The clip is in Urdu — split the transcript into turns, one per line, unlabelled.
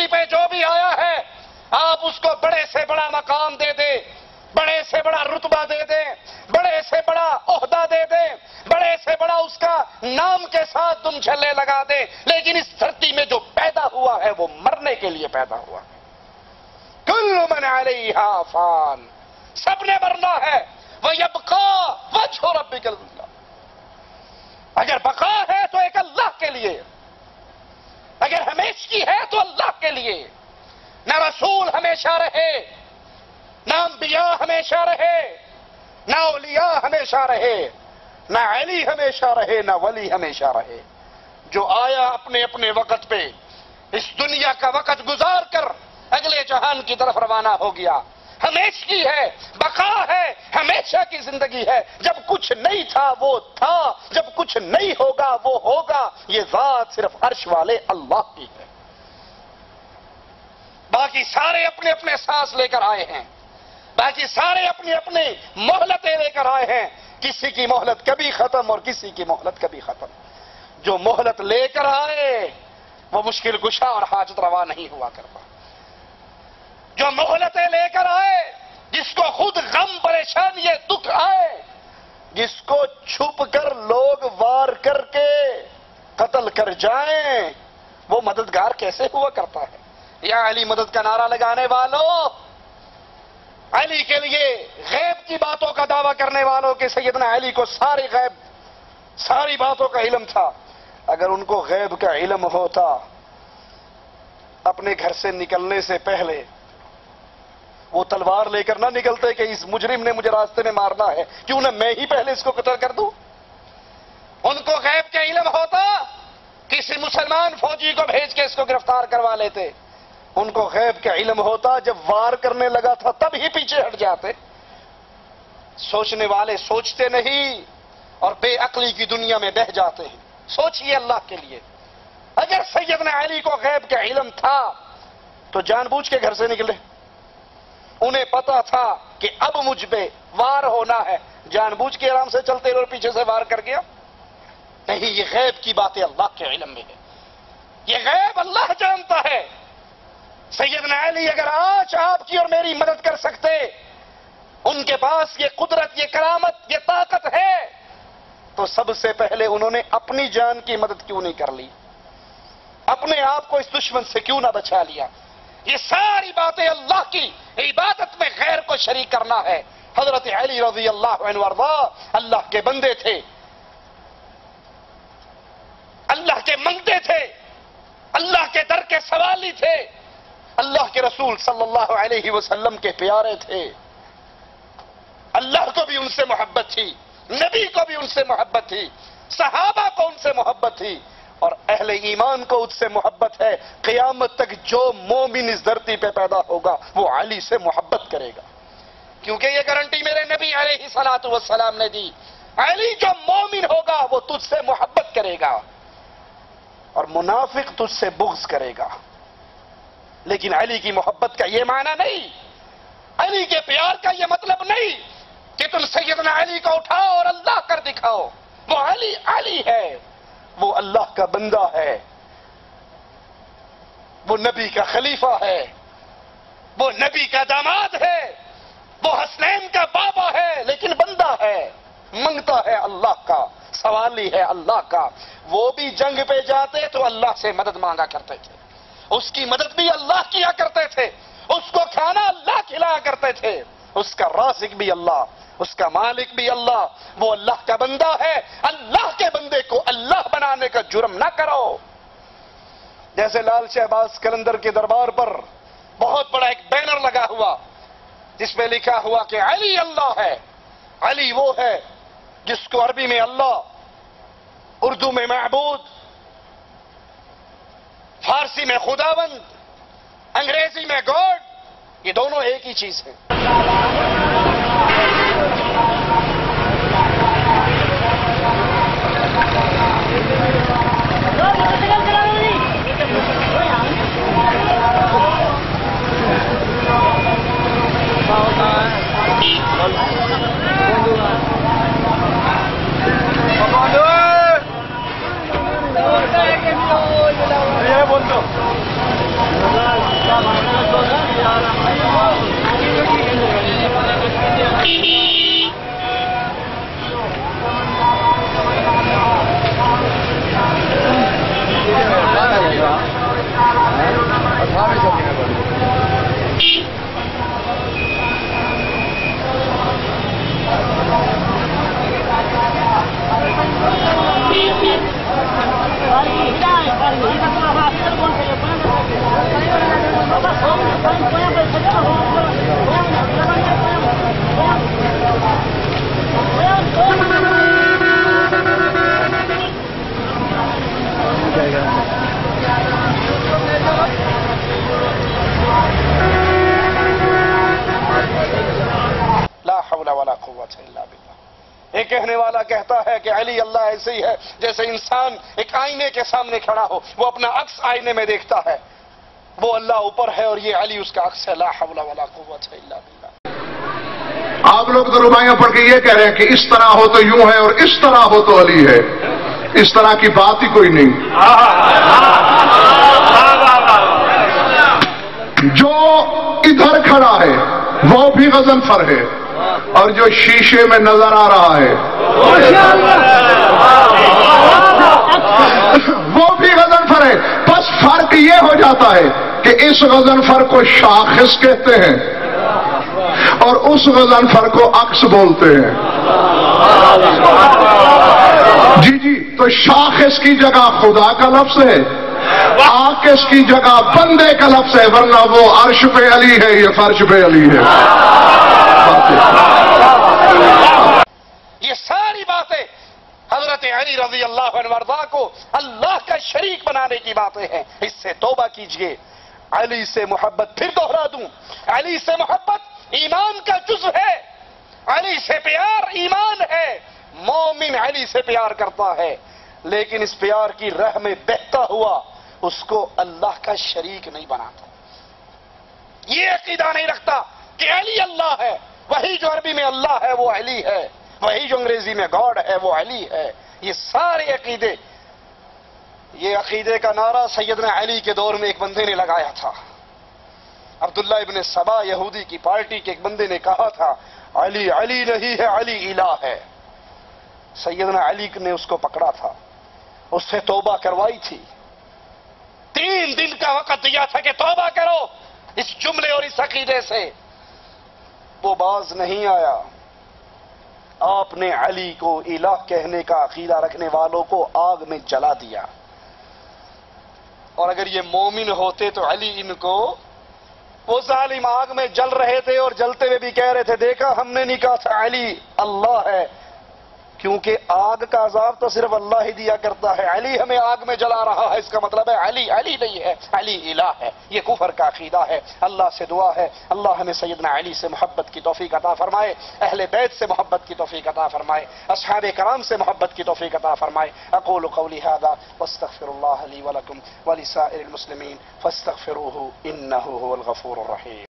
پہ جو بھی آیا ہے آپ اس کو بڑے سے بڑا مقام دے دیں، بڑے سے بڑا رتبہ دے دیں، بڑے سے بڑا عہدہ دے دیں، بڑے سے بڑا اس کا نام کے ساتھ تم جھلے لگا دیں، لیکن اس دھرتی میں جو پیدا ہوا ہے وہ مرنے کے لیے پیدا ہوا ہے۔ کل من علیہا فان، سب نے مرنا ہے۔ وَيَبْقَى وَجْهُ رَبِّكَ الْأَعْلَىٰ، اگر بقا ہے تو ایک اللہ کے لیے، اگر ہمیشگی ہے تو اللہ کے لیے۔ نہ رسول ہمیشہ رہے، نہ انبیاء ہمیشہ رہے، نہ اولیاء ہمیشہ رہے، نہ علی ہمیشہ رہے، نہ ولی ہمیشہ رہے۔ جو آیا اپنے اپنے وقت پہ اس دنیا کا وقت گزار کر اگلے جہان کی طرف روانہ ہو گیا۔ ہمیشگی ہے، بقا ہے، ہمیشہ کی زندگی ہے۔ جب کچھ نہیں تھا وہ تھا، جب کچھ نہیں ہوگا وہ ہوگا۔ یہ ذات صرف عرش والے اللہ کی ہے۔ باقی سارے اپنے اپنے سانس لے کر آئے ہیں، باقی سارے اپنی اپنی مہلتیں لے کر آئے ہیں۔ کسی کی مہلت کبھی ختم اور کسی کی مہلت کبھی ختم۔ جو مہلت لے کر آئے وہ مشکل کشا اور حاجت روا نہیں ہوا کرتا۔ جو مہلتیں لے کر آئے، جس کو خود غم پریشانی دکھ آئے، جس کو چھپ کر لوگ وار کر کے قتل کر جائیں، وہ مددگار کیسے ہوا کرتا ہے؟ یا علی مدد کا نعرہ لگانے والوں، علی کے لیے غیب کی باتوں کا دعویٰ کرنے والوں کہ سیدنا علی کو ساری غیب ساری باتوں کا علم تھا۔ اگر ان کو غیب کا علم ہوتا، اپنے گھر سے نکلنے سے پہلے وہ تلوار لے کر نہ نکلتے کہ اس مجرم نے مجھے راستے میں مارنا ہے، کیوں نہ میں ہی پہلے اس کو قتل کر دوں۔ ان کو غیب کا علم ہوتا، کسی مسلمان فوجی کو بھیج کے اس کو گرفتار کروا لیتے۔ ان کو غیب کا علم ہوتا، جب وار کرنے لگا تھا تب ہی پیچھے ہٹ جاتے۔ سوچنے والے سوچتے نہیں اور بے عقلی کی دنیا میں بہہ جاتے ہیں۔ سوچئے اللہ کے لیے، اگر سیدنا علی کو غیب کا علم تھا تو جان بوجھ کے گھر سے نکلے۔ انہیں پتا تھا کہ اب مجھ پہ وار ہونا ہے، جان بوجھ کے آرام سے چلتے اور پیچھے سے وار کر گیا؟ نہیں، یہ غیب کی باتیں اللہ کے علم میں ہے، یہ غیب اللہ جانتا ہے۔ سیدنا علی اگر آج آپ کی اور میری مدد کر سکتے، ان کے پاس یہ قدرت، یہ کرامت، یہ طاقت ہے، تو سب سے پہلے انہوں نے اپنی جان کی مدد کیوں نہیں کر لی؟ اپنے آپ کو اس دشمن سے کیوں نہ بچا لیا؟ یہ ساری باتیں اللہ کی عبادت میں غیر کو شریک کرنا ہے۔ حضرت علی رضی اللہ عنہ وارضا اللہ کے بندے تھے، اللہ کے منگتے تھے، اللہ کے در کے سوالی تھے، اللہ کے رسول صلی اللہ علیہ وسلم کے پیارے تھے۔ اللہ کو بھی ان سے محبت تھی، نبی کو بھی ان سے محبت تھی، صحابہ کو ان سے محبت تھی، اور اہل ایمان کو اس سے محبت ہے۔ قیامت تک جو مومن اس دھرتی پہ پیدا ہوگا وہ علی سے محبت کرے گا، کیونکہ یہ گارنٹی میرے نبی علیہ الصلوۃ والسلام نے دی۔ علی جو مومن ہوگا وہ تجھ سے محبت کرے گا، اور منافق تجھ سے بغض کرے گا۔ لیکن علی کی محبت کا یہ معنی نہیں، علی کے پیار کا یہ مطلب نہیں کہ تم سیدنا علی کو اٹھاؤ اور اللہ کر دکھاؤ۔ وہ علی علی ہے، وہ اللہ کا بندہ ہے، وہ نبی کا خلیفہ ہے، وہ نبی کا داماد ہے، وہ حسنین کا بابا ہے، لیکن بندہ ہے، منگتا ہے اللہ کا، سوالی ہے اللہ کا۔ وہ بھی جنگ پہ جاتے تو اللہ سے مدد مانگا کرتے تھے، اس کی مدد بھی اللہ کیا کرتے تھے، اس کو کھانا اللہ کھلایا کرتے تھے، اس کا رازق بھی اللہ، اس کا مالک بھی اللہ۔ وہ اللہ کا بندہ ہے، اللہ کے بندے کو اللہ بنانے کا جرم نہ کرو۔ جیسے لال شہباز قلندر کے دربار پر بہت بڑا ایک بینر لگا ہوا جس پہ لکھا ہوا کہ علی اللہ ہے، علی وہ ہے جس کو عربی میں اللہ، اردو میں معبود، فارسی میں خداوند، انگریزی میں گاڈ، یہ دونوں ایک ہی چیز ہے۔
বন্ধু
دیکھنے والا کہتا ہے کہ علی اللہ ایسے ہی ہے جیسے انسان ایک آئینے کے سامنے کھڑا ہو، وہ اپنا عکس آئینے میں دیکھتا ہے، وہ اللہ اوپر ہے اور یہ علی اس کا عکس ہے. لا حول ولا قوت الا باللہ.
آپ لوگ تو رباعیاں پڑھ کے یہ کہہ رہے ہیں کہ اس طرح ہو تو یوں ہے اور اس طرح ہو تو علی ہے. اس طرح کی بات ہی کوئی نہیں. جو ادھر کھڑا ہے وہ بھی غضنفر ہے اور جو شیشے میں نظر آ رہا ہے وہ بھی غضنفر ہے. بس فرق یہ ہو جاتا ہے کہ اس غضنفر کو شاخص کہتے ہیں اور اس غضنفر کو عکس بولتے ہیں. جی جی، تو شاخص کی جگہ خدا کا لفظ ہے، عاکس کی جگہ بندے کا لفظ ہے، ورنہ وہ عرش پہ علی ہے، یہ فرش پہ علی ہے.
یہ ساری باتیں حضرت علی رضی اللہ عنہ وارضا کو اللہ کا شریک بنانے کی باتیں ہیں. اس سے توبہ کیجئے. علی سے محبت، پھر دوہرا دوں، علی سے محبت ایمان کا جزو ہے. علی سے پیار ایمان ہے. مومن علی سے پیار کرتا ہے، لیکن اس پیار کی راہ میں بہتا ہوا اس کو اللہ کا شریک نہیں بناتا. یہ عقیدہ نہیں رکھتا کہ علی اللہ ہے. وہی جو عربی میں اللہ ہے وہ علی ہے، وہی جو انگریزی میں گاڈ ہے وہ علی ہے. یہ سارے عقیدے، یہ عقیدے کا نعرہ سیدنا علی کے دور میں ایک بندے نے لگایا تھا. عبداللہ ابن سبا یہودی کی پارٹی کے ایک بندے نے کہا تھا علی علی نہیں ہے، علی الہ ہے. سیدنا علی نے اس کو پکڑا تھا، اس سے توبہ کروائی تھی. 3 دن کا وقت دیا تھا کہ توبہ کرو اس جملے اور اس عقیدے سے. وہ باز نہیں آیا. آپ نے علی کو الہ کہنے کا عقیدہ رکھنے والوں کو آگ میں جلا دیا. اور اگر یہ مومن ہوتے تو علی ان کو، وہ ظالم آگ میں جل رہے تھے اور جلتے ہوئے بھی کہہ رہے تھے دیکھا ہم نے نہیں کہا تھا علی اللہ ہے، کیونکہ آگ کا عذاب تو صرف اللہ ہی دیا کرتا ہے. علی ہمیں آگ میں جلا رہا ہے، اس کا مطلب ہے علی علی نہیں ہے، علی الہ ہے. یہ کفر کا عقیدہ ہے. اللہ سے دعا ہے اللہ ہمیں سیدنا علی سے محبت کی توفیق عطا فرمائے، اہل بیت سے محبت کی توفیق عطا فرمائے، اصحاب کرام سے محبت کی توفیق عطا فرمائے. اقول قولی هذا واستغفر الله لي ولكم ولسائر المسلمين فاستغفروه انه هو الغفور الرحيم.